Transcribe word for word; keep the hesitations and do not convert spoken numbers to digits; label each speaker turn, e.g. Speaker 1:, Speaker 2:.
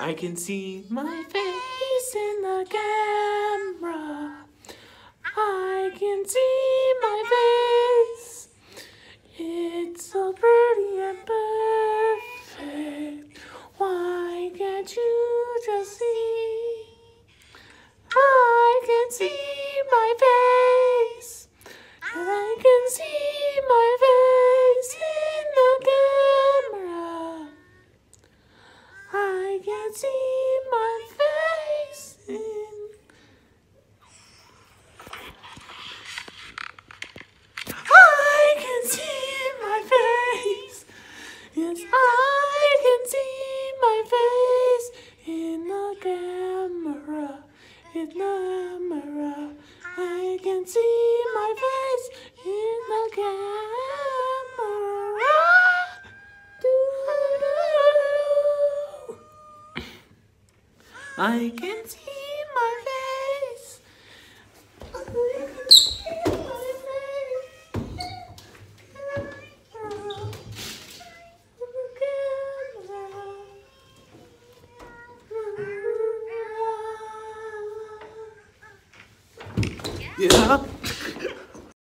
Speaker 1: I can see my face in the camera. I can see my face. It's so pretty and perfect. Why can't you just see? I can see my face. And I can see my face in the camera. I can see my face in. I can see my face. Yes, I can see my face in the camera. In the camera. I can see my face in the camera. Do-do-do. I can see my face. I can see my face in the camera. Yeah.